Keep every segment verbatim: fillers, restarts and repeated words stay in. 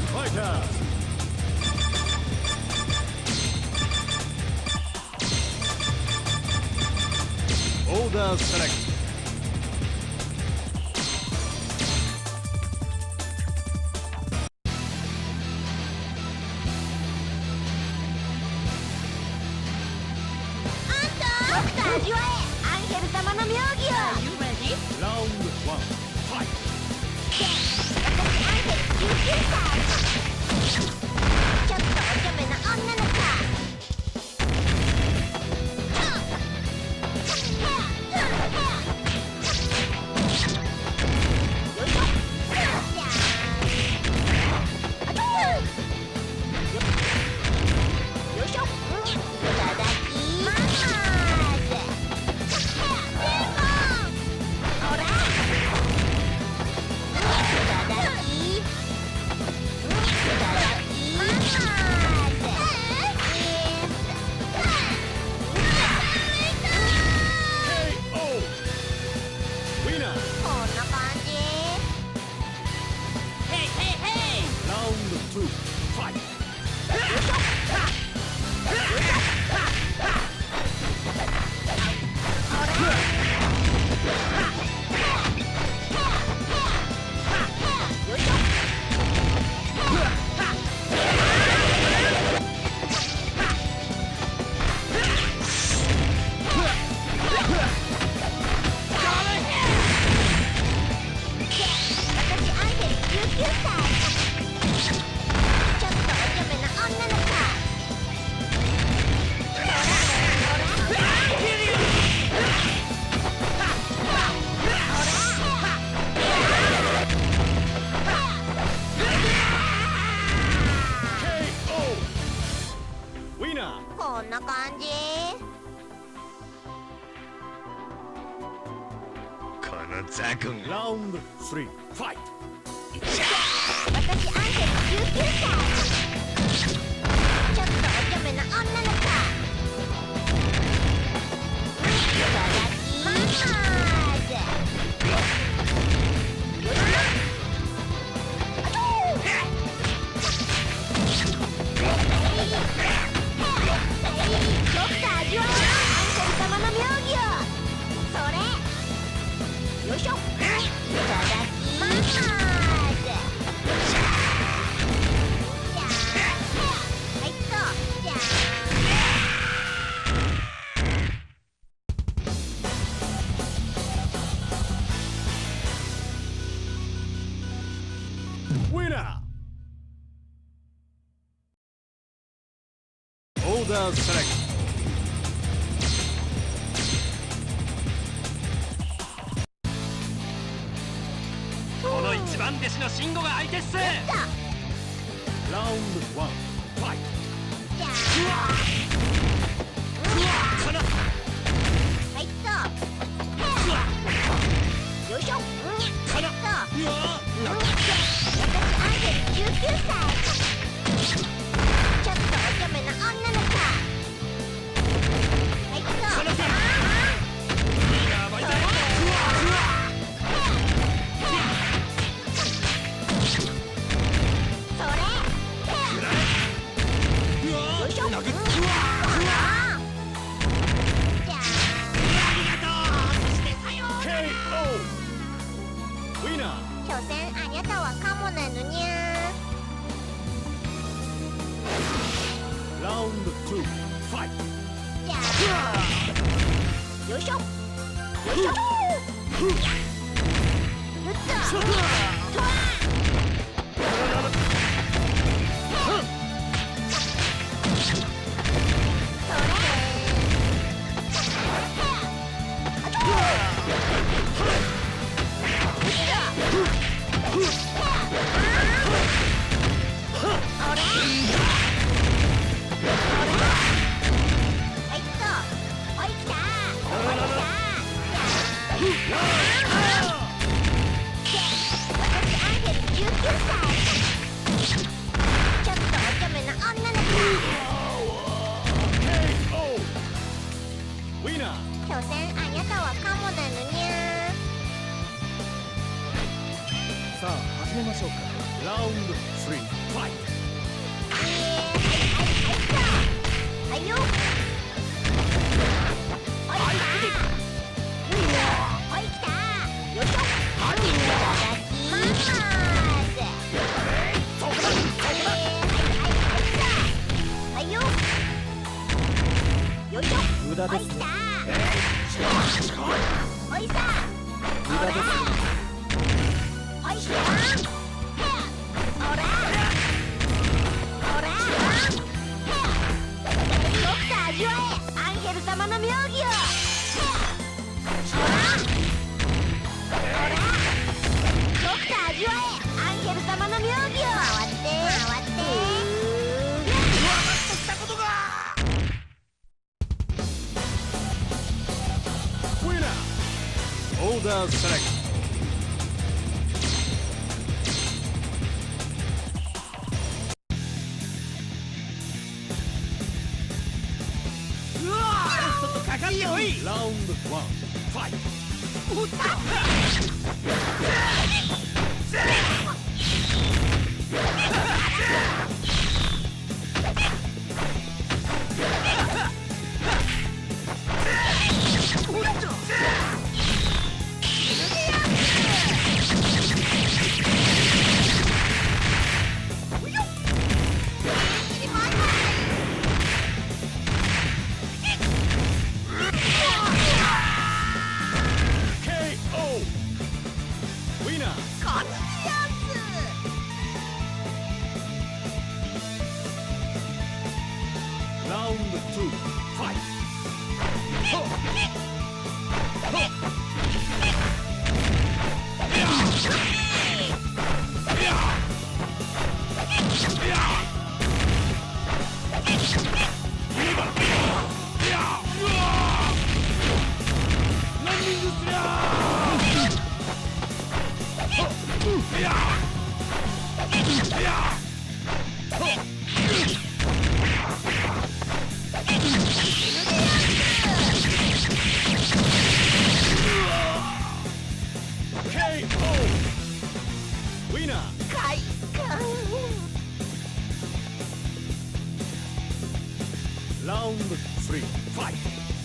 Order select. 味わえアンヘル様の妙義を Round one. Fight. 私アンヘルじゅうきゅうさいちょっとお茶目な女の子こんな感じこのザコン Round three. Fight. 私アンヘルじゅうきゅうさいちょっとお茶目な女の子いただきます僕と味わえアンヘル様の妙義をそれよいしょいただきますはいっとじゃあ Winner. Order select. この一番弟子の慎吾が相手っす。 Round one. Fight. じゃあこのはいっとよいしょこのとうわ私アンヘルじゅうきゅうさいちょっとお茶目な女の子はいっとこの手やばいぜ。 それうわよいしょ殴っじゃあありがとう。そしてさような K ら。 O. Winner. 所詮あにゃたはカモなのにゃ Round two. Fight. じゃあよいしょよいしょよっととわ所詮あにゃたはカモなのにゃさあ始めましょうか。 Round three, fight! はいよ。はい来た。よいしょ。はいよ。よいしょ。 無駄ですね。 おいさ。 無駄ですね。 おいしょ。おら。おら。僕と味わえ、アンヘル様の妙義を。おら。おら。僕と味わえ、アンヘル様の妙義を。回って回って。したことが。 Winner! Order select! Round one, fight! ケーオー! Winner! こっちやつ。 Round two, fight!ケーオー! Winner! 快感。 Round three, fight!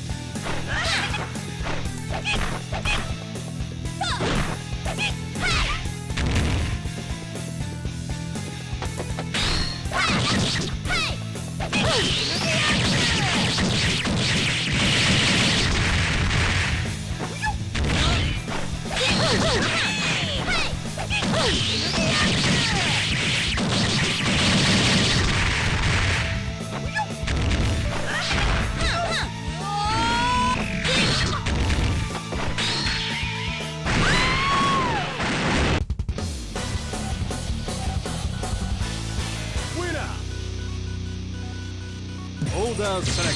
Winner! Order select!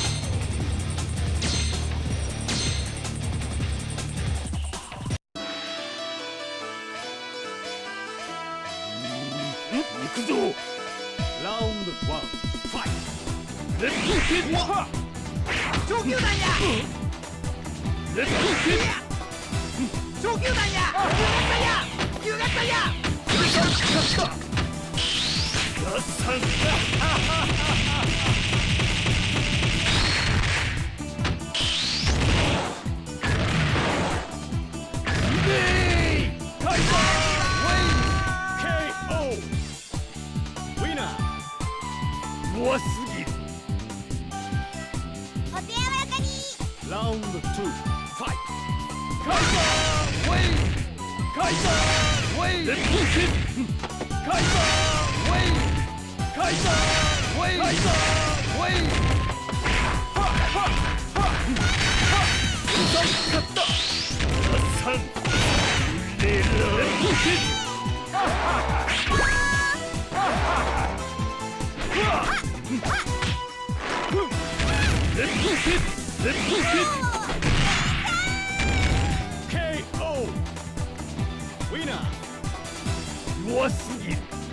行くぞ Round one, fight! レッツキッワハ上級弾やレッツキッ上級弾や旧合体や勝ったガッサン弱すぎるお手柔らかに。 Round two, fight! カイザーウェイカイザーウェイレッツキッカイザーウェイカイザーウェイカイザーウェイはっはっはっ勝ったガッサンレッツキッレッツキッレッツキッ ケーオー Winner! 弱すぎる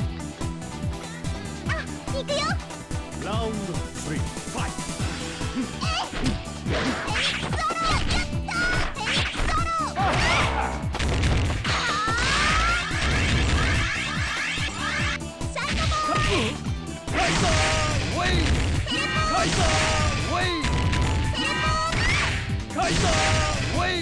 あ、行くよ。 Round three, fight! フェニックスアロー。やったー。フェニックスアロー。あー。 カイザーウェイカイザーウェイ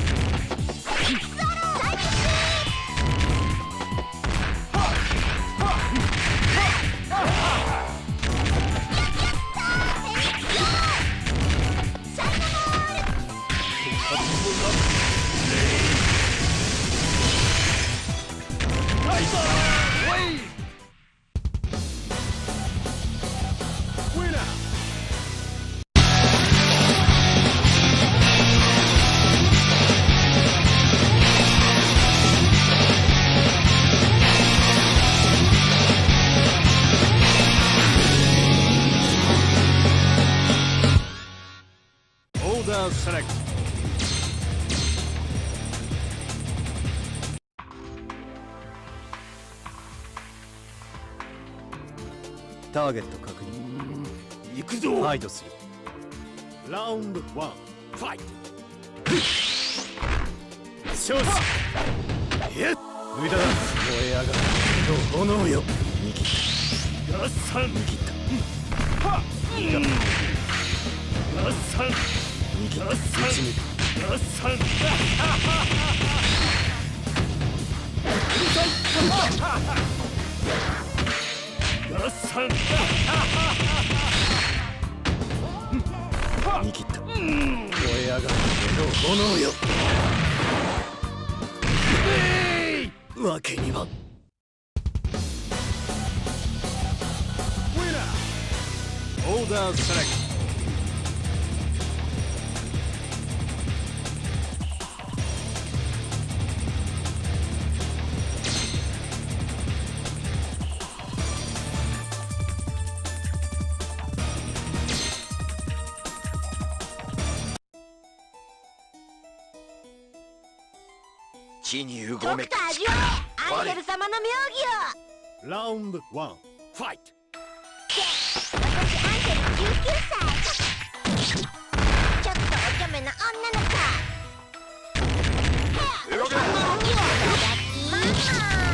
Select. ターゲット確認。 行くぞ。 ハイドする。 ラウンドワン、ファイト。勝負。えっ、無駄だ。燃え上がる。炎よ。握った。ガッサン。握った。はっ。ガッサン。ガッサン。ガッサン。ガッサン。見切った。燃え上がる炎よ。わけには。オーダーセレクト。 地にうごめく力、アンヘル様の妙義を。 ラウンドワン、ファイト。 私アンヘルじゅうきゅうさい。ちょっとお茶目な女の子。動け。いただきます。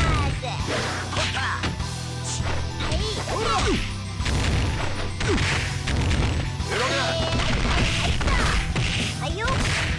はい。動け。はいよ。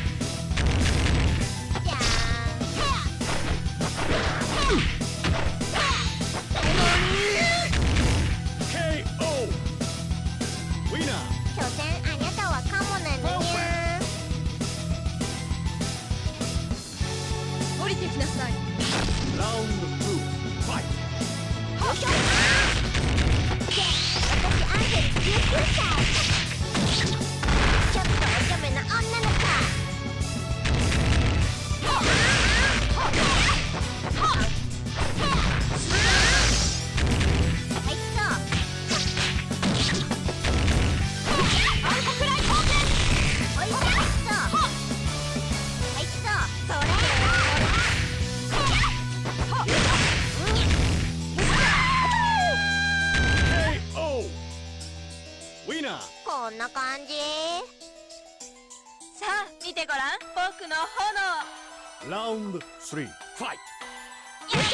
こんな感じ。 さあ見てごらん、僕の炎。 ラウンドスリー、ファイト。 よいしょ。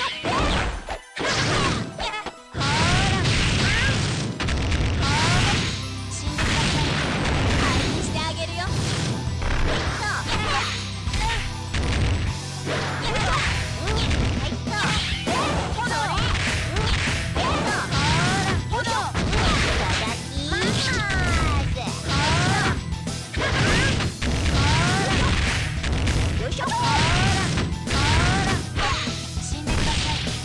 ほら、死んでください。回避してあげるよ。死んでください。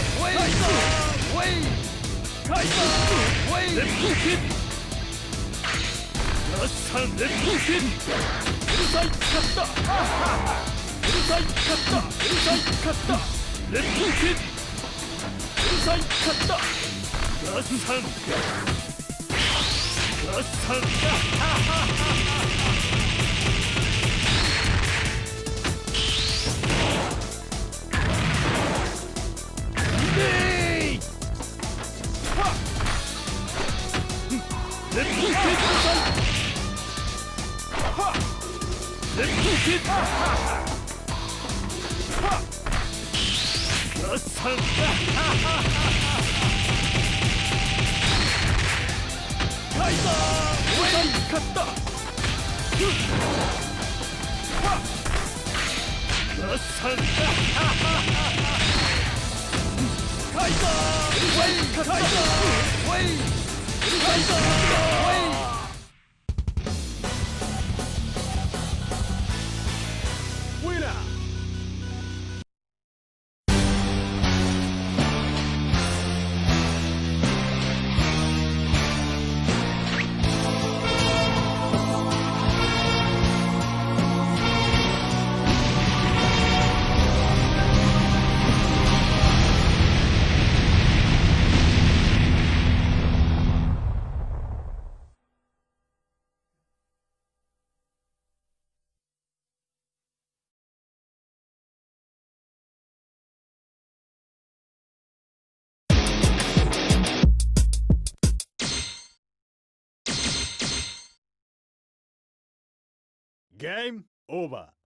ウェイカイザーウェイカイザーウェイレッドキッラッサンレッドキッうるさい勝ったうるさい勝ったうるさい勝ったレッドキッうるさい勝ったラッサンラッサンレッドキッレッドキッラッサンカイザーウェイ勝ったラッサンカイザーウェイカイザーウェイカイザーウェイゲームオーバー。